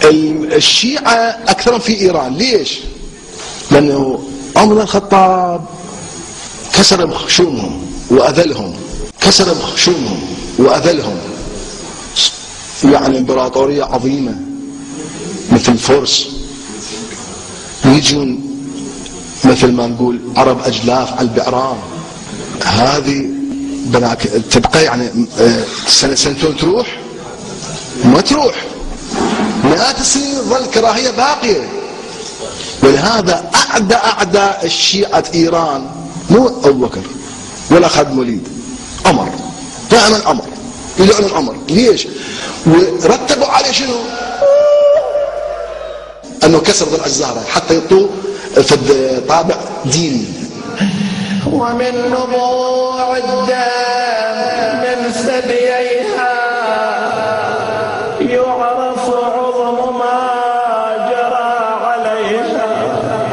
الشيعة أكثرهم في إيران. ليش؟ لأنه عمر بن الخطاب كسر بخشومهم وأذلهم، كسر بخشومهم وأذلهم. يعني إمبراطورية عظيمة مثل الفرس يجون مثل ما نقول عرب أجلاف على البعران، هذه تبقى يعني سنة سنتين تروح؟ ما تروح، مئات السنين ظل كراهية باقية. ولهذا أعداء الشيعة إيران مو أبو بكر ولا خالد بن الوليد، عمر، دائما عمر، يلعنون عمر. ليش؟ ورتبوا عليه شنو؟ أنه كسر ضلع الزهرة حتى يعطوه في طابع ديني. ومن نبوع الدم من ثدييها يعرف عظم ما جرى عليها.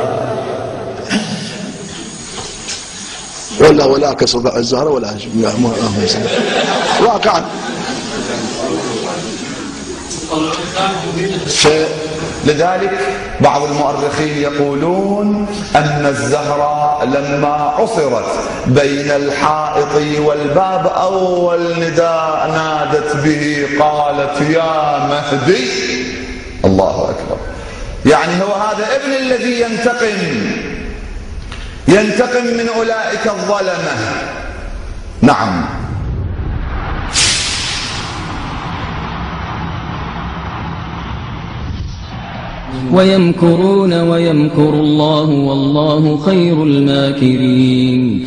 ولا كسر ضلع الزهرة ولا واقعا. لذلك بعض المؤرخين يقولون أن الزهراء لما عصرت بين الحائط والباب أول نداء نادت به قالت يا مهدي. الله أكبر. يعني هو هذا ابن الذي ينتقم من أولئك الظلمة. نعم. ويمكرون ويمكر الله والله خير الماكرين.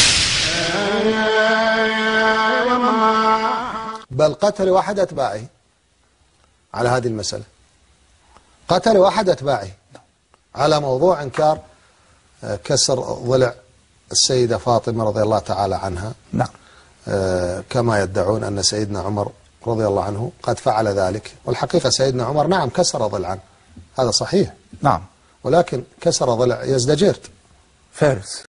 بل قتل واحد أتباعه على هذه المسألة، قتل واحد أتباعه على موضوع إنكار كسر ضلع السيدة فاطمة رضي الله تعالى عنها. نعم. كما يدعون أن سيدنا عمر رضي الله عنه قد فعل ذلك، والحقيقة سيدنا عمر نعم كسر ضلعا، هذا صحيح. نعم. ولكن كسر ضلع يزدجرد فارس.